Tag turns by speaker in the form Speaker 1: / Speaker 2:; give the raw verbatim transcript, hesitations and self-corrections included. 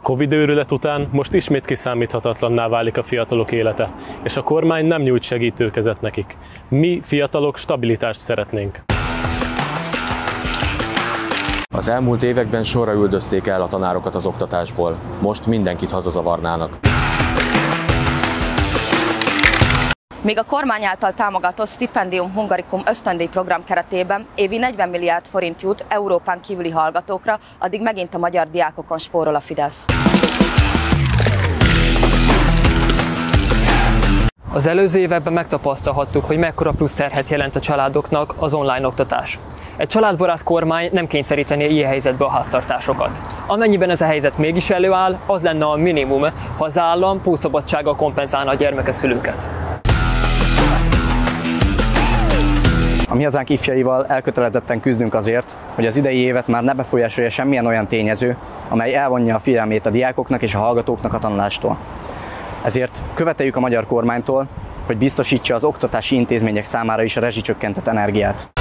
Speaker 1: Covid őrület után most ismét kiszámíthatatlanná válik a fiatalok élete, és a kormány nem nyújt segítőkezet nekik. Mi fiatalok stabilitást szeretnénk.
Speaker 2: Az elmúlt években sorra üldözték el a tanárokat az oktatásból. Most mindenkit hazazavarnának.
Speaker 3: Míg a kormány által támogatott Stipendium Hungarikum ösztöndíj program keretében évi negyven milliárd forint jut Európán kívüli hallgatókra, addig megint a magyar diákokon spórol a Fidesz.
Speaker 4: Az előző években megtapasztalhattuk, hogy mekkora plusz terhet jelent a családoknak az online oktatás. Egy családbarát kormány nem kényszerítené ilyen helyzetbe a háztartásokat. Amennyiben ez a helyzet mégis előáll, az lenne a minimum, ha az állam pótszabadsággal kompenzálna a gyermekes szülőket.
Speaker 5: A Mi Hazánk ifjaival elkötelezetten küzdünk azért, hogy az idei évet már ne befolyásolja semmilyen olyan tényező, amely elvonja a figyelmét a diákoknak és a hallgatóknak a tanulástól. Ezért követeljük a magyar kormánytól, hogy biztosítsa az oktatási intézmények számára is a rezsicsökkentett energiát.